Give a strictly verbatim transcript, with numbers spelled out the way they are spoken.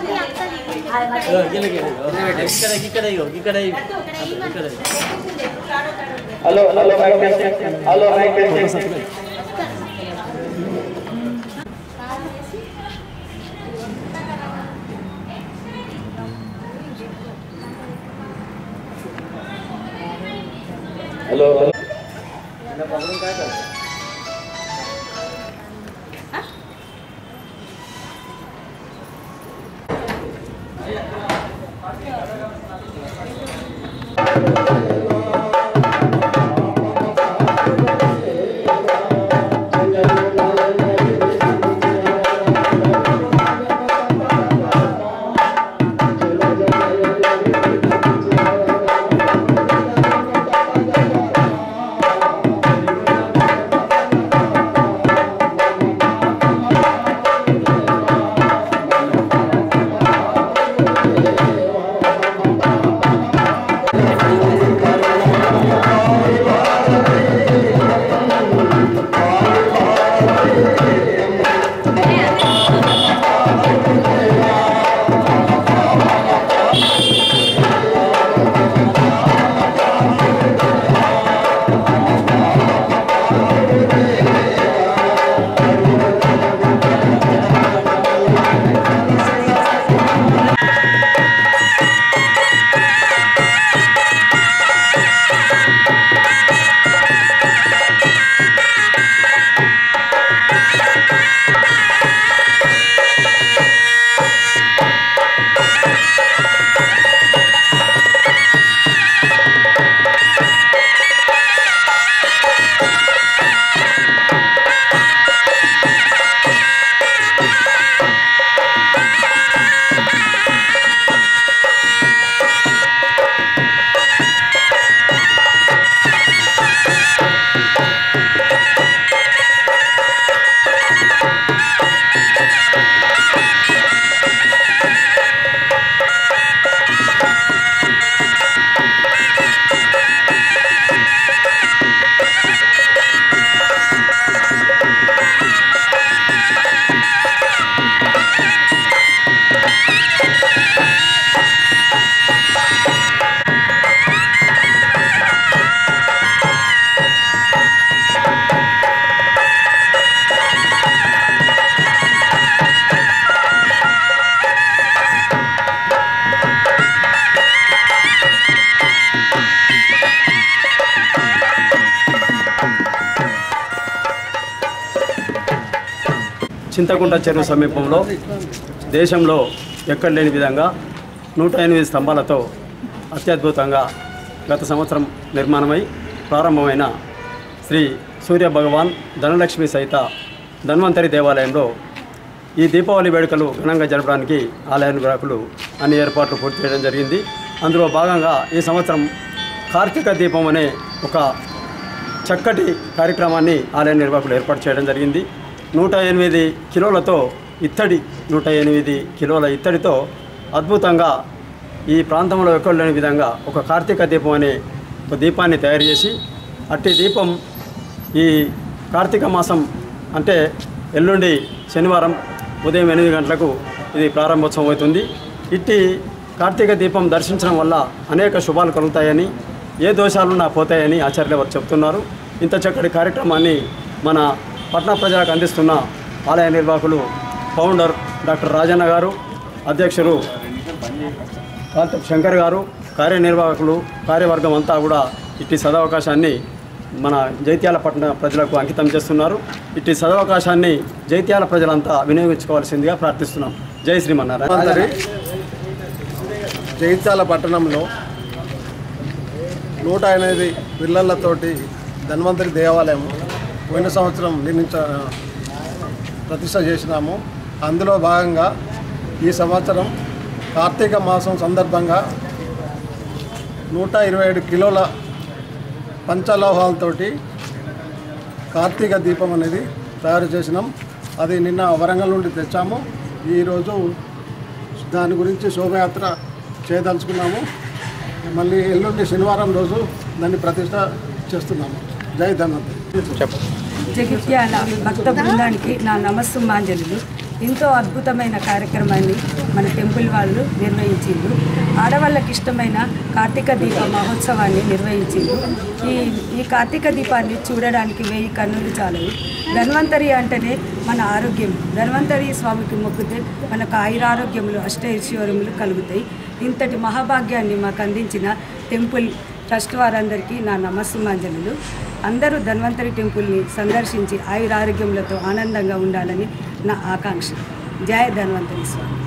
Hello hello mike testing hello mike testing hello hello ना problem काय कर చింతకుంట చెరువు సమీపంలో దేశంలో ఎక్కడ లేని విధంగా నూట ఎనిమిది స్తంభాలతో అత్యద్భుతంగా గత సంవత్సరం నిర్మాణమై ప్రారంభమైన శ్రీ సూర్య భగవాన్ ధనలక్ష్మి సహిత ధన్వంతరి దేవాలయంలో ఈ దీపావళి వేడుకలు ఘనంగా జరపడానికి ఆలయ నిర్వాహకులు అన్ని ఏర్పాట్లు పూర్తి చేయడం జరిగింది. అందులో భాగంగా ఈ సంవత్సరం కార్తీక దీపం అనే ఒక చక్కటి కార్యక్రమాన్ని ఆలయ నిర్వాహకులు ఏర్పాటు చేయడం జరిగింది. నూట ఎనిమిది కిలోలతో ఇత్తడి నూట ఎనిమిది కిలోల ఇత్తడితో అద్భుతంగా ఈ ప్రాంతంలో ఎక్కడ లేని విధంగా ఒక కార్తీక దీపం అనే ఒక దీపాన్ని తయారు చేసి అట్టి దీపం ఈ కార్తీక మాసం అంటే ఎల్లుండి శనివారం ఉదయం ఎనిమిది గంటలకు ఇది ప్రారంభోత్సవం అవుతుంది. ఇట్టి కార్తీక దీపం దర్శించడం వల్ల అనేక శుభాలు కలుగుతాయని, ఏ దోషాలున్నా పోతాయని ఆచార్యులు వారు చెప్తున్నారు. ఇంత చక్కటి కార్యక్రమాన్ని మన పట్న ప్రజలకు అందిస్తున్న ఆలయ నిర్వాహకులు ఫౌండర్ డాక్టర్ రాజన్న గారు, అధ్యక్షులు కాంత శంకర్ గారు, కార్యనిర్వాహకులు కార్యవర్గం అంతా కూడా ఇట్టి సదవకాశాన్ని మన జైత్యాల పట్టణ ప్రజలకు అంకితం చేస్తున్నారు. ఇట్టి సదవకాశాన్ని జైత్యాల ప్రజలంతా వినియోగించుకోవాల్సిందిగా ప్రార్థిస్తున్నాం. జై శ్రీమన్నారాయణ. జైత్యాల పట్టణంలో నూట ఎనిమిది పిల్లలతోటి ధన్వంతరి దేవాలయం పోయిన సంవత్సరం నిర్మించ ప్రతిష్ట చేసినాము. అందులో భాగంగా ఈ సంవత్సరం కార్తీక మాసం సందర్భంగా నూట ఇరవై ఏడు కిలోల పంచలోహాలతోటి కార్తీక దీపం అనేది తయారు చేసినాం. అది నిన్న వరంగల్ నుండి తెచ్చాము. ఈరోజు దాని గురించి శోభయాత్ర చేయదలుచుకున్నాము. మళ్ళీ ఎల్లుండి శనివారం రోజు దాన్ని ప్రతిష్ట చేస్తున్నాము. జై ధన్వంతరి. జగిత్యాల భక్త బృందానికి నా నమస్సుమాంజలి. ఎంతో అద్భుతమైన కార్యక్రమాన్ని మన టెంపుల్ వాళ్ళు నిర్వహించిండ్రు. ఆడవాళ్ళకి ఇష్టమైన కార్తీక దీప మహోత్సవాన్ని నిర్వహించిండ్రు. ఈ ఈ కార్తీక దీపాన్ని చూడడానికి వెయ్యి కన్నులు చాలవు. ధన్వంతరి అంటేనే మన ఆరోగ్యం. ధన్వంతరి స్వామికి మొక్కితే మనకు ఆయురారోగ్యములు అష్టైశ్వర్యములు కలుగుతాయి. ఇంతటి మహాభాగ్యాన్ని మాకు అందించిన టెంపుల్ ట్రస్ట్ వారందరికీ నా నమస్సుమాంజలులు. అందరూ ధన్వంతరి టెంపుల్ని సందర్శించి ఆయురారోగ్యములతో ఆనందంగా ఉండాలని నా ఆకాంక్ష. జయ ధన్వంతరి స్వామి.